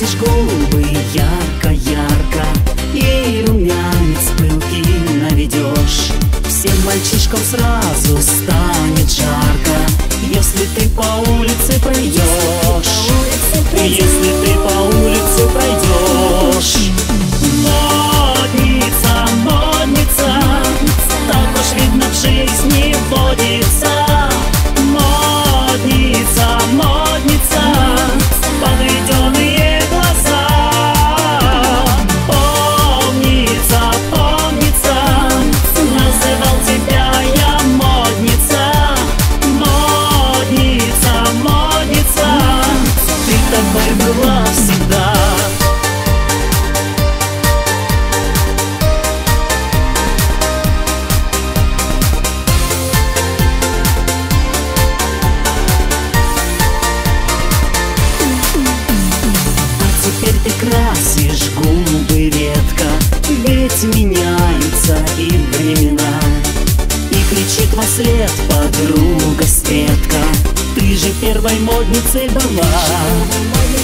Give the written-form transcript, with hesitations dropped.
красишь губы ярко-ярко, и румянец пылкий наведешь. Всем мальчишкам сразу станет жарко, если ты по улице пройдешь. Если ты по улице пройдешь. Модница, модница, так уж видно в жизни водится. Модница, модница, подведенные глаза. Помнится, помнится, называл тебя я модница. Модница, модница, ты такой была всегда. Теперь ты красишь губы редко, ведь меняются и времена. И кричит во след подруга Светка: ты же первой модницей была.